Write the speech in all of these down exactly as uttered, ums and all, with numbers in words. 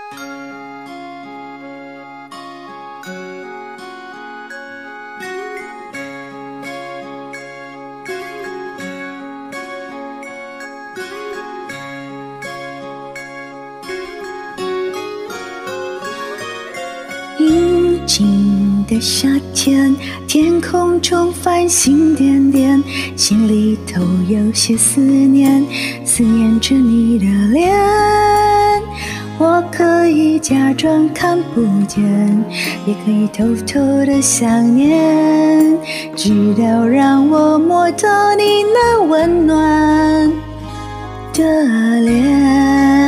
宁静的夏天，天空中繁星点点，心里头有些思念，思念着你的脸。我可以假装看不见，也可以偷偷的想念，直到让我摸到你那温暖的脸。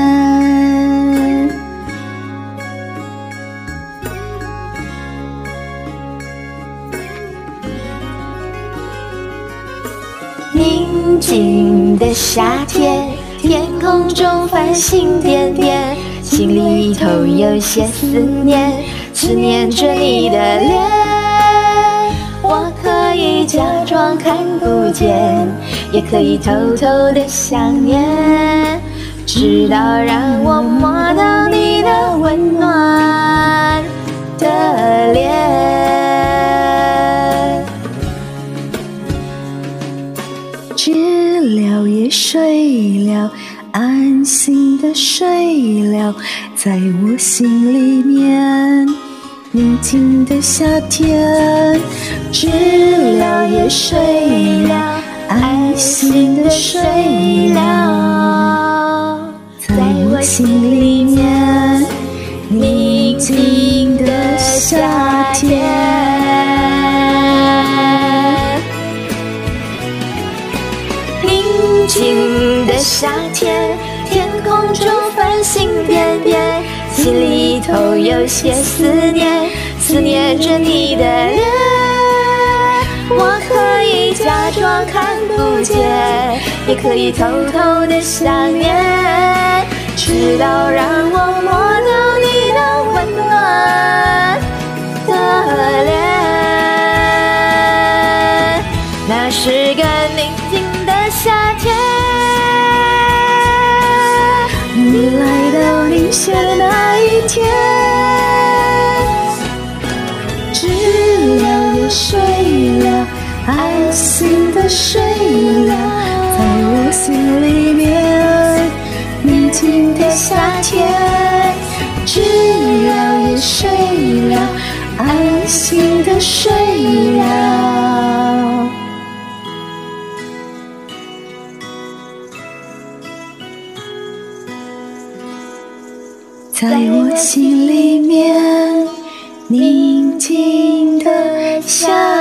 宁静的夏天，天空中繁星点点，心里头有些思念，思念着你的脸。我可以假装看不见，也可以偷偷的想念，直到让我摸到你的温暖的脸。 知了也睡了，安心的睡了，在我心里面。宁静的夏天，知了也睡了，安心的睡了，在我心里面。宁静的夏天。 宁静的夏天，天空中繁星点点，心里头有些思念，思念着你的脸。我可以假装看不见，也可以偷偷的想念，直到让我摸到你的温暖的脸。那是个宁静的夏天， 你来到宁夏的那一天，知了也睡了，安心的睡了，在我心里面。宁静的夏天，知了也睡了，安心的睡了。在我心里面，宁静的夏